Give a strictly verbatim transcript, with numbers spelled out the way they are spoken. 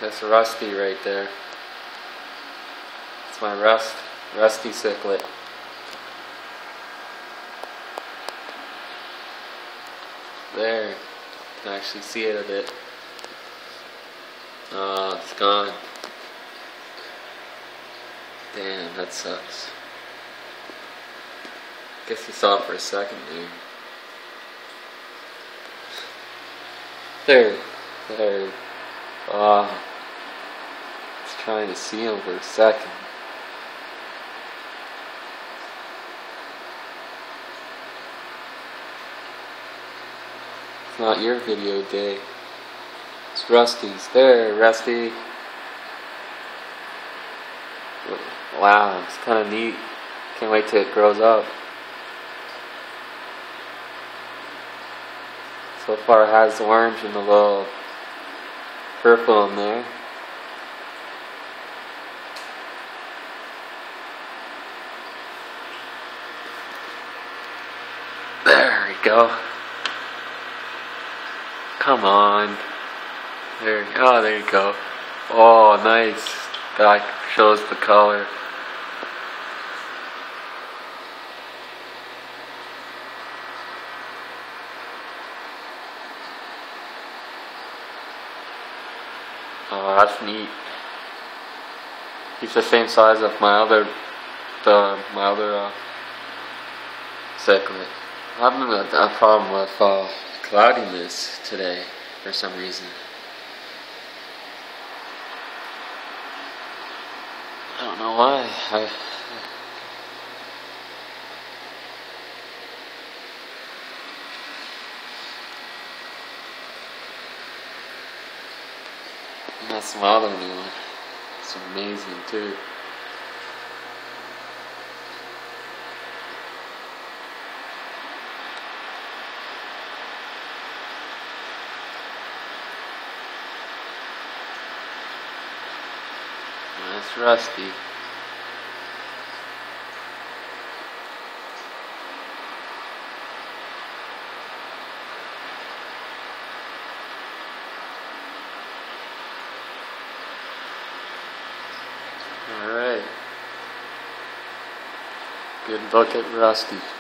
That's Rusty right there. It's my Rust, Rusty Cichlid. There, you can actually see it a bit. Oh, it's gone. Damn, that sucks. Guess you saw it for a second there. There, there. Ah, uh, I was trying to see him for a second. It's not your video day. It's Rusty's. There, Rusty. Wow, it's kind of neat. Can't wait till it grows up. So far it has the orange and the little purple in there. There we go. Come on. There, oh, there you go. Oh, nice. That shows the color. Oh, that's neat. He's the same size of my other, the my other uh, cichlid. I'm having a, a problem with uh, cloudiness today for some reason. I don't know why. I, And that's my other new one. It's amazing too. That's Rusty. Alright. Good look at Rusty.